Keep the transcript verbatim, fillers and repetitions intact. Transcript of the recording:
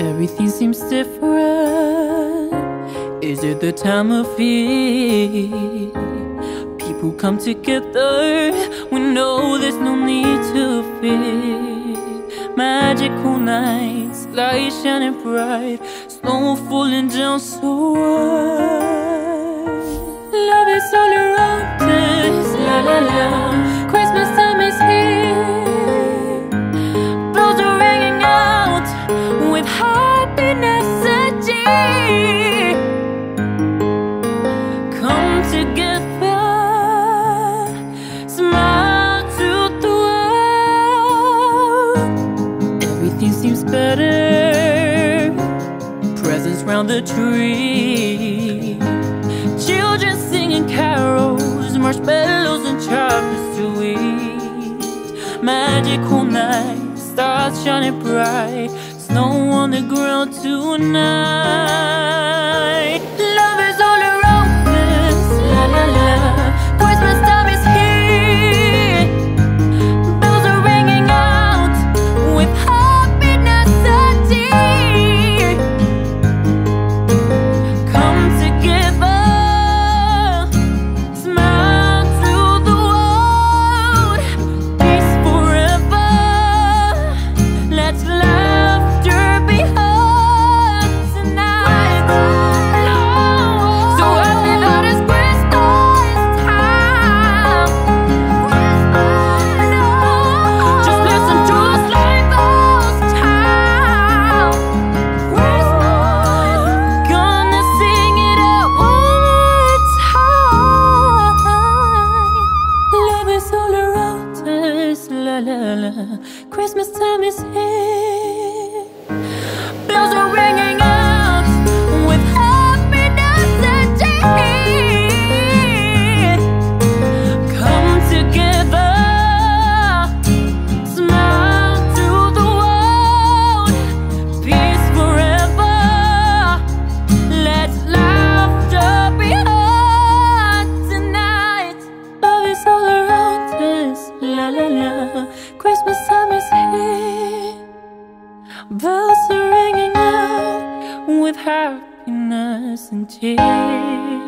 Everything seems different. Is it the time of year? People come together. We know there's no need to fear. Magical nights, light shining bright, snow falling down so white. Love is all around us, la la la. Christmas time is here. Bells are ringing out with happiness and cheer. Come together, smile to the world. Everything seems better. Presents round the tree. Children singing carols, marshmallows and chocolates to eat. Magical night, stars shining bright, snow on the ground tonight. Love is all around us, la la la. Christmas time is here. Bells are ringing out with happiness and cheer. Come together, smile to the world. Peace forever. Let's laughter be heard tonight. So happy that it's Christmas time. Just listen to the sleigh bells chime. Gonna sing it out one more time. Love is all around us, la la la. Christmas time is here. Bells are ringing out with happiness and cheer. Come together, smile to the world. Peace forever. Let's laughter be heard tonight. Love is all around us, la la la. Christmas time is here. Bells are ringing out with happiness and cheer.